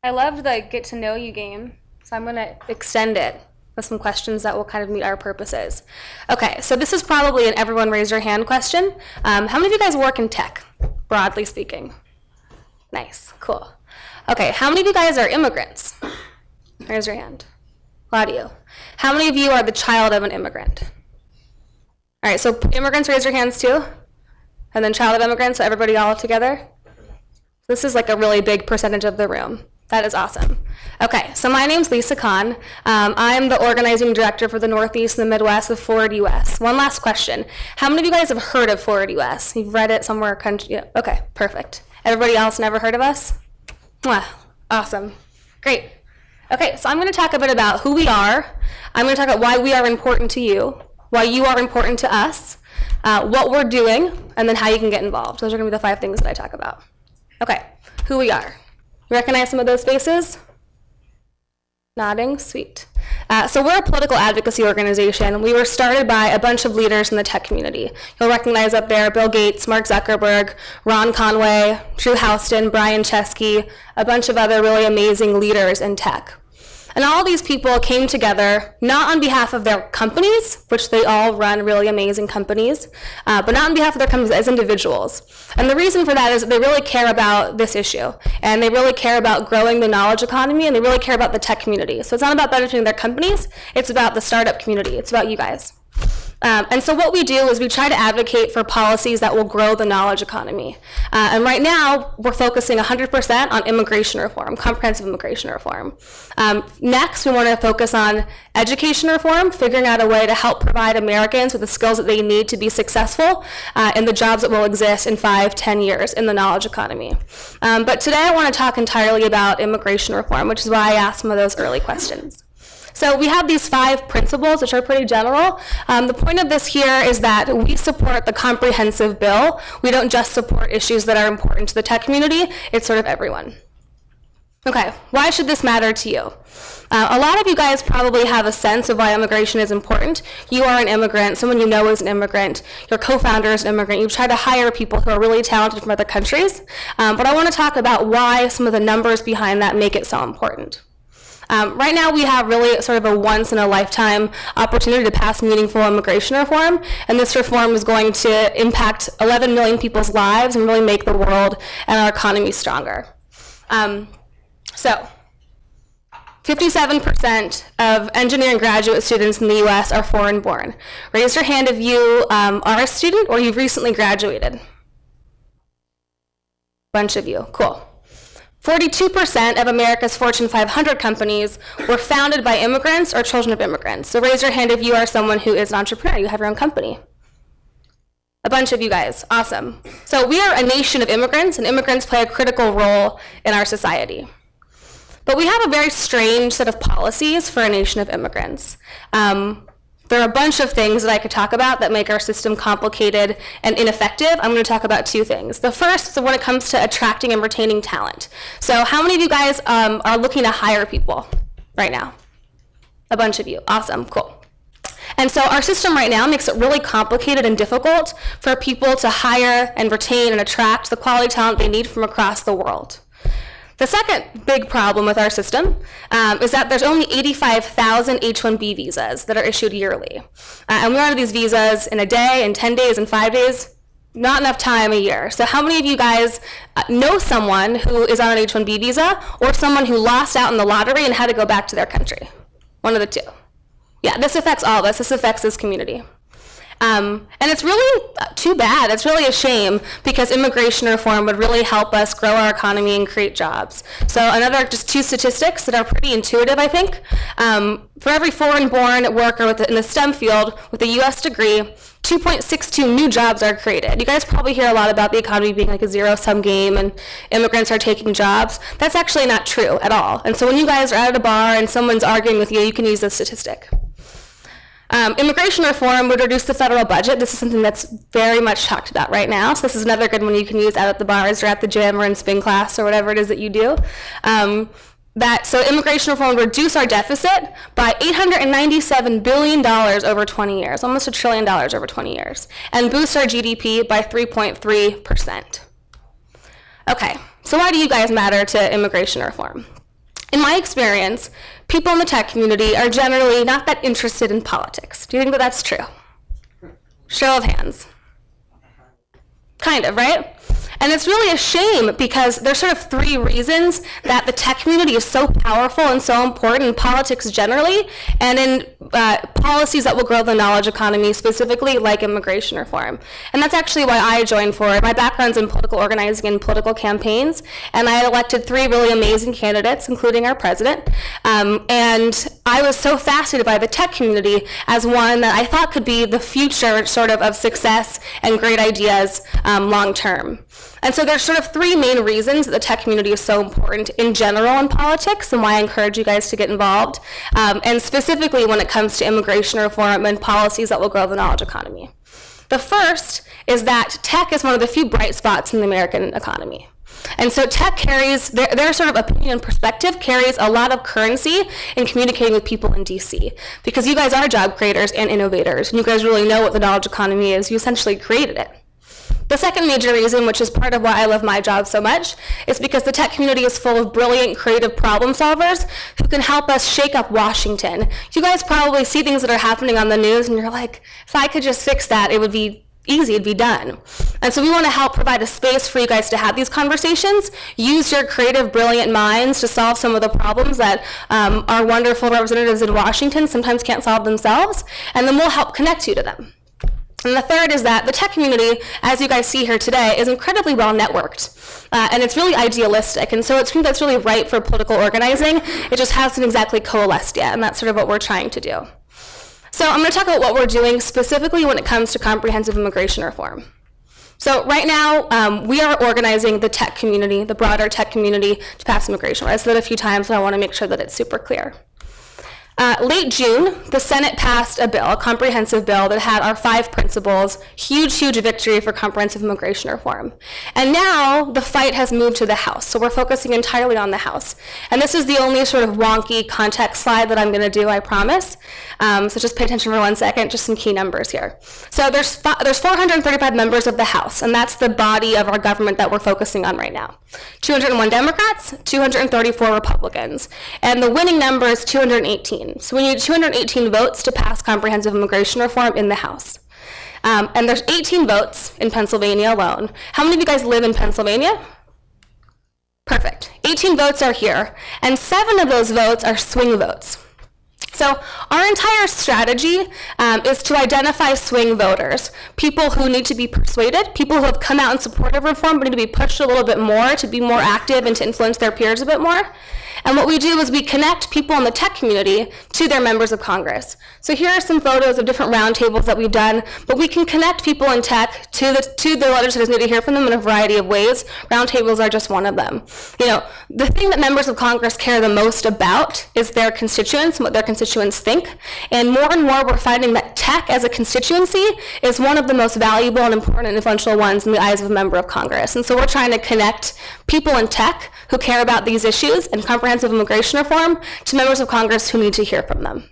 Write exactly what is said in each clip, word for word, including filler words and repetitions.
I loved the get to know you game, so I'm gonna extend it with some questions that will kind of meet our purposes. Okay, so this is probably an everyone raise your hand question. Um, how many of you guys work in tech, broadly speaking? Nice, cool. Okay, how many of you guys are immigrants? Raise your hand. A lot of you. How many of you are the child of an immigrant? All right, so immigrants, raise your hands too. And then child of immigrants, so everybody all together. This is like a really big percentage of the room. That is awesome. Okay, so my name's Lisa Kahn. Um, I'm the organizing director for the Northeast and the Midwest of Forward U S. One last question. How many of you guys have heard of Forward U S? You've read it somewhere? Country? Yeah. Okay, perfect. Everybody else never heard of us? Mwah. Awesome. Great. Okay, so I'm going to talk a bit about who we are. I'm going to talk about why we are important to you, why you are important to us, uh, what we're doing, and then how you can get involved. Those are going to be the five things that I talk about. Okay, who we are. You recognize some of those faces? Nodding, sweet. Uh, so we're a political advocacy organization. We were started by a bunch of leaders in the tech community. You'll recognize up there Bill Gates, Mark Zuckerberg, Ron Conway, Drew Houston, Brian Chesky, a bunch of other really amazing leaders in tech. And all these people came together, not on behalf of their companies, which they all run really amazing companies, uh, but not on behalf of their companies as individuals. And the reason for that is that they really care about this issue, and they really care about growing the knowledge economy, and they really care about the tech community. So it's not about benefiting their companies, it's about the startup community, it's about you guys. Um, and so what we do is we try to advocate for policies that will grow the knowledge economy. Uh, and right now, we're focusing one hundred percent on immigration reform, comprehensive immigration reform. Um, next, we want to focus on education reform, figuring out a way to help provide Americans with the skills that they need to be successful uh, in the jobs that will exist in five, ten years in the knowledge economy. Um, but today, I want to talk entirely about immigration reform, which is why I asked some of those early questions. So we have these five principles, which are pretty general. Um, the point of this here is that we support the comprehensive bill. We don't just support issues that are important to the tech community. It's sort of everyone. Okay, why should this matter to you? Uh, a lot of you guys probably have a sense of why immigration is important. You are an immigrant, someone you know is an immigrant, your co-founder is an immigrant, you try to hire people who are really talented from other countries. Um, but I want to talk about why some of the numbers behind that make it so important. Um, right now, we have really sort of a once-in-a-lifetime opportunity to pass meaningful immigration reform, and this reform is going to impact eleven million people's lives and really make the world and our economy stronger. Um, so, fifty-seven percent of engineering graduate students in the U S are foreign-born. Raise your hand if you um, are a student or you've recently graduated. Bunch of you, cool. forty-two percent of America's Fortune five hundred companies were founded by immigrants or children of immigrants. So raise your hand if you are someone who is an entrepreneur, you have your own company. A bunch of you guys, awesome. So we are a nation of immigrants, and immigrants play a critical role in our society. But we have a very strange set of policies for a nation of immigrants. Um, There are a bunch of things that I could talk about that make our system complicated and ineffective. I'm going to talk about two things. The first is when it comes to attracting and retaining talent. So how many of you guys um, are looking to hire people right now? A bunch of you. Awesome. Cool. And so our system right now makes it really complicated and difficult for people to hire and retain and attract the quality talent they need from across the world. The second big problem with our system um, is that there's only eighty-five thousand H one B visas that are issued yearly. Uh, and we run these visas in a day, in ten days, in five days, not enough time a year. So how many of you guys uh, know someone who is on an H one B visa or someone who lost out in the lottery and had to go back to their country? One of the two. Yeah, this affects all of us. This affects this community. Um, and it's really too bad. It's really a shame because immigration reform would really help us grow our economy and create jobs. So another, just two statistics that are pretty intuitive, I think. Um, for every foreign-born worker with, in the STEM field with a U S degree, two point six two new jobs are created. You guys probably hear a lot about the economy being like a zero-sum game and immigrants are taking jobs. That's actually not true at all. And so when you guys are out at a bar and someone's arguing with you, you can use this statistic. Um, immigration reform would reduce the federal budget. This is something that's very much talked about right now. So this is another good one you can use out at the bars or at the gym or in spin class or whatever it is that you do. Um, that, so immigration reform would reduce our deficit by eight hundred ninety-seven billion dollars over twenty years, almost a trillion dollars over twenty years, and boost our G D P by three point three percent. Okay, so why do you guys matter to immigration reform? in my experience, people in the tech community are generally not that interested in politics. Do you think that that's true? Show of hands. Kind of, right? And it's really a shame because there's sort of three reasons that the tech community is so powerful and so important in politics generally, and in uh, policies that will grow the knowledge economy specifically, like immigration reform. And that's actually why I joined for it. My background's in political organizing and political campaigns, and I elected three really amazing candidates, including our president. Um, and I was so fascinated by the tech community as one that I thought could be the future sort of of success and great ideas um, long term. And so there's sort of three main reasons that the tech community is so important in general in politics and why I encourage you guys to get involved, um, and specifically when it comes to immigration reform and policies that will grow the knowledge economy. The first is that tech is one of the few bright spots in the American economy. And so tech carries, their, their sort of opinion and perspective carries a lot of currency in communicating with people in D C, because you guys are job creators and innovators, and you guys really know what the knowledge economy is. You essentially created it. The second major reason, which is part of why I love my job so much, is because the tech community is full of brilliant, creative problem solvers who can help us shake up Washington. You guys probably see things that are happening on the news and you're like, if I could just fix that, it would be easy, it'd be done. And so we want to help provide a space for you guys to have these conversations. Use your creative, brilliant minds to solve some of the problems that um, our wonderful representatives in Washington sometimes can't solve themselves, and then we'll help connect you to them. And the third is that the tech community, as you guys see here today, is incredibly well networked. Uh, and it's really idealistic. And so it's something that's really right for political organizing. It just hasn't exactly coalesced yet, and that's sort of what we're trying to do. So I'm going to talk about what we're doing specifically when it comes to comprehensive immigration reform. So right now, um, we are organizing the tech community, the broader tech community, to pass immigration. I said that a few times, but I want to make sure that it's super clear. Uh, late June, the Senate passed a bill, a comprehensive bill that had our five principles, huge, huge victory for comprehensive immigration reform. And now the fight has moved to the House, so we're focusing entirely on the House. And this is the only sort of wonky context slide that I'm going to do, I promise. Um, so just pay attention for one second, just some key numbers here. So there's, there's four hundred thirty-five members of the House, and that's the body of our government that we're focusing on right now. two hundred one Democrats, two hundred thirty-four Republicans, and the winning number is two hundred eighteen. So we need two hundred eighteen votes to pass comprehensive immigration reform in the House. Um, and there's eighteen votes in Pennsylvania alone. How many of you guys live in Pennsylvania? Perfect. eighteen votes are here, and seven of those votes are swing votes. So our entire strategy um, is to identify swing voters, people who need to be persuaded, people who have come out in support of reform but need to be pushed a little bit more to be more active and to influence their peers a bit more. And what we do is we connect people in the tech community to their members of Congress. So here are some photos of different roundtables that we've done, but we can connect people in tech to the, to the legislators need to hear from them in a variety of ways. Roundtables are just one of them. You know, the thing that members of Congress care the most about is their constituents and what their constituents think. And more and more we're finding that tech as a constituency is one of the most valuable and important and influential ones in the eyes of a member of Congress. And so we're trying to connect people in tech who care about these issues and comprehensive immigration reform to members of Congress who need to hear from them.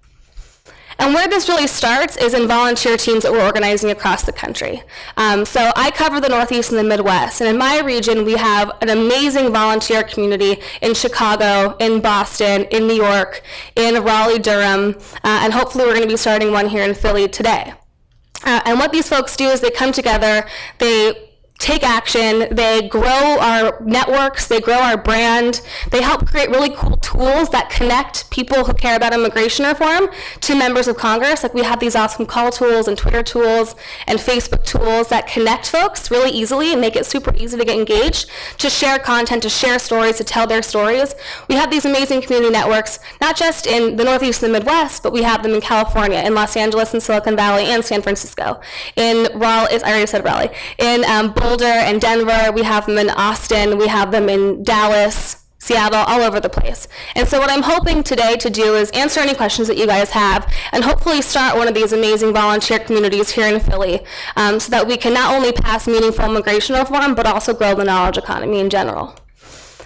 And where this really starts is in volunteer teams that we're organizing across the country. Um, so I cover the Northeast and the Midwest, and in my region we have an amazing volunteer community in Chicago, in Boston, in New York, in Raleigh-Durham, uh, and hopefully we're going to be starting one here in Philly today. Uh, and what these folks do is they come together, they take action, they grow our networks, they grow our brand, they help create really cool tools that connect people who care about immigration reform to members of Congress. Like we have these awesome call tools and Twitter tools and Facebook tools that connect folks really easily and make it super easy to get engaged, to share content, to share stories, to tell their stories. We have these amazing community networks, not just in the Northeast and the Midwest, but we have them in California, in Los Angeles and Silicon Valley, and San Francisco. In Raleigh, I already said Raleigh, in um, Boulder and Denver, we have them in Austin, we have them in Dallas, Seattle, all over the place. And so what I'm hoping today to do is answer any questions that you guys have and hopefully start one of these amazing volunteer communities here in Philly um, so that we can not only pass meaningful immigration reform but also grow the knowledge economy in general.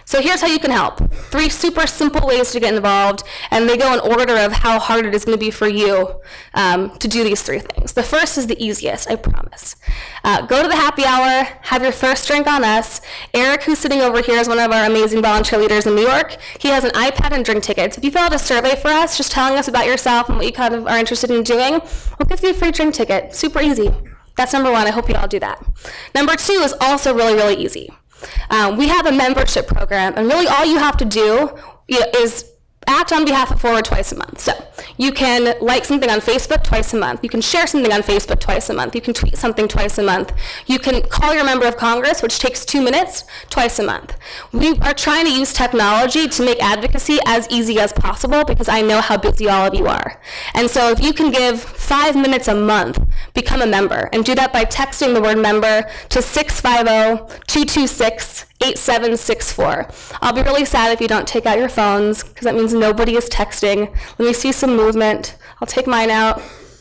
So here's how you can help. Three super simple ways to get involved, and they go in order of how hard it is going to be for you um, to do these three things. The first is the easiest, I promise. Uh, go to the happy hour, have your first drink on us. Eric, who's sitting over here, is one of our amazing volunteer leaders in New York. He has an iPad and drink tickets. If you fill out a survey for us, just telling us about yourself and what you kind of are interested in doing, we'll give you a free drink ticket. Super easy. That's number one. I hope you all do that. Number two is also really, really easy. Um, we have a membership program, and really all you have to do is act on behalf of Forward twice a month. So you can like something on Facebook twice a month. You can share something on Facebook twice a month. You can tweet something twice a month. You can call your member of Congress, which takes two minutes, twice a month. We are trying to use technology to make advocacy as easy as possible because I know how busy all of you are. And so if you can give five minutes a month, become a member, and do that by texting the word member to six five zero, two two six, eight seven six four. I'll be really sad if you don't take out your phones, because that means nobody is texting. Let me see some movement. I'll take mine out.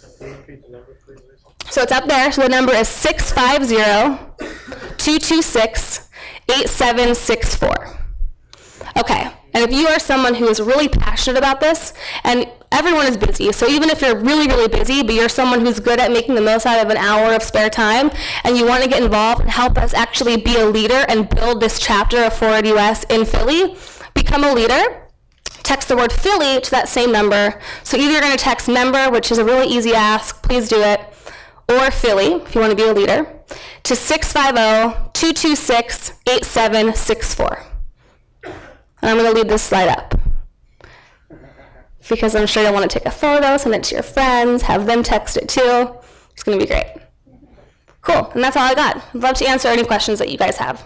So it's up there. So the number is six five zero, two two six, eight seven six four. Okay, and if you are someone who is really passionate about this, and everyone is busy, so even if you're really, really busy, but you're someone who's good at making the most out of an hour of spare time, and you want to get involved and help us actually be a leader and build this chapter of Forward U S in Philly, become a leader. Text the word Philly to that same number. So either you're going to text member, which is a really easy ask, please do it, or Philly, if you want to be a leader, to six five zero, two two six, eight seven six four. And I'm going to leave this slide up, because I'm sure you'll want to take a photo, send it to your friends, have them text it too. It's going to be great. Cool, and that's all I got. I'd love to answer any questions that you guys have.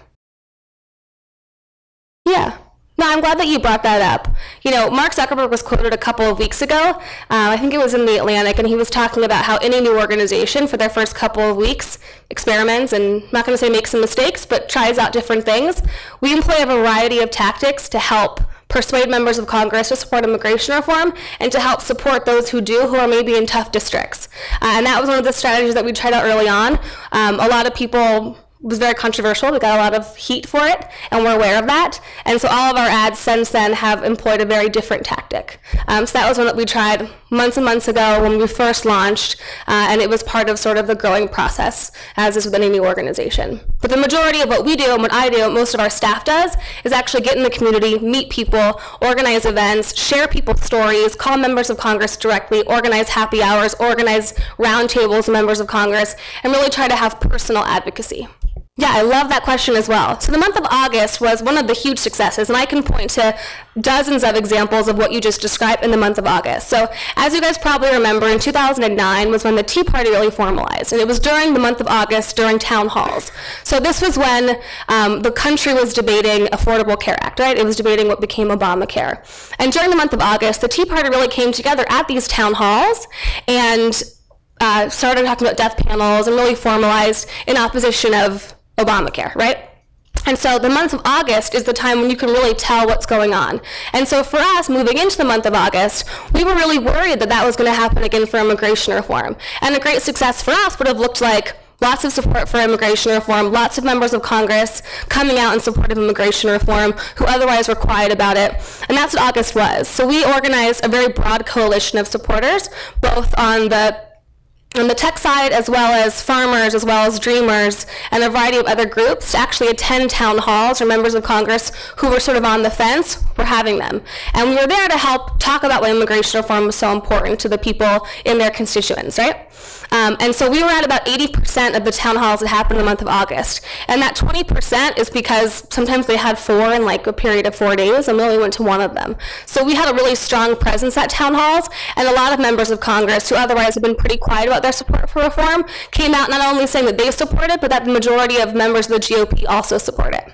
Yeah. No, I'm glad that you brought that up. You know, Mark Zuckerberg was quoted a couple of weeks ago, uh, I think it was in the Atlantic, and he was talking about how any new organization for their first couple of weeks experiments, and I'm not going to say make some mistakes, but tries out different things. We employ a variety of tactics to help persuade members of Congress to support immigration reform and to help support those who do, who are maybe in tough districts. Uh, and that was one of the strategies that we tried out early on. Um, a lot of people, it was very controversial. We got a lot of heat for it, and we're aware of that. And so all of our ads since then have employed a very different tactic. Um, so that was one that we tried months and months ago when we first launched, uh, and it was part of sort of the growing process, as is with any new organization. But the majority of what we do and what I do, what most of our staff does, is actually get in the community, meet people, organize events, share people's stories, call members of Congress directly, organize happy hours, organize roundtables with members of Congress, and really try to have personal advocacy. Yeah, I love that question as well. So the month of August was one of the huge successes, and I can point to dozens of examples of what you just described in the month of August. So as you guys probably remember, in two thousand nine was when the Tea Party really formalized, and it was during the month of August, during town halls. So this was when um, the country was debating Affordable Care Act, right? It was debating what became Obamacare. And during the month of August, the Tea Party really came together at these town halls and uh, started talking about death panels and really formalized in opposition of Obamacare, right? And so the month of August is the time when you can really tell what's going on. And so for us, moving into the month of August, we were really worried that that was going to happen again for immigration reform. And a great success for us would have looked like lots of support for immigration reform, lots of members of Congress coming out in support of immigration reform who otherwise were quiet about it. And that's what August was. So we organized a very broad coalition of supporters, both on the on the tech side, as well as farmers, as well as dreamers, and a variety of other groups to actually attend town halls, or members of Congress who were sort of on the fence, were having them. And we were there to help talk about why immigration reform was so important to the people in their constituents, right? Um, and so we were at about eighty percent of the town halls that happened in the month of August. And that twenty percent is because sometimes they had four in like a period of four days, and we only went to one of them. So we had a really strong presence at town halls, and a lot of members of Congress who otherwise have been pretty quiet about their support for reform came out not only saying that they support it, but that the majority of members of the G O P also support it.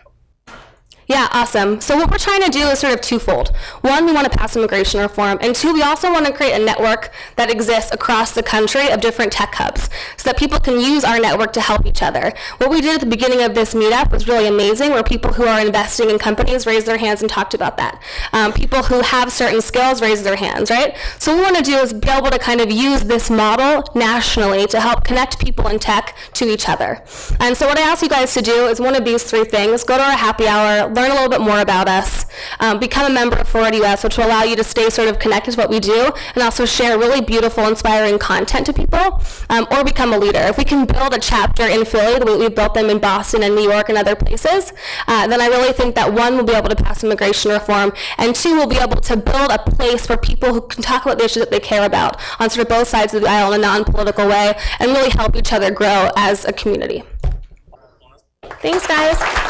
Yeah, awesome. So what we're trying to do is sort of twofold. One, we want to pass immigration reform, and two, we also want to create a network that exists across the country of different tech hubs so that people can use our network to help each other. What we did at the beginning of this meetup was really amazing, where people who are investing in companies raised their hands and talked about that. Um, people who have certain skills raised their hands, right? So what we want to do is be able to kind of use this model nationally to help connect people in tech to each other. And so what I ask you guys to do is one of these three things: go to our happy hour, learn a little bit more about us, um, become a member of Forward U S, which will allow you to stay sort of connected to what we do, and also share really beautiful, inspiring content to people, um, or become a leader. If we can build a chapter in Philly the way we've built them in Boston and New York and other places, uh, then I really think that one, we'll be able to pass immigration reform, and two, we'll be able to build a place for people who can talk about the issues that they care about on sort of both sides of the aisle in a non-political way, and really help each other grow as a community. Thanks, guys.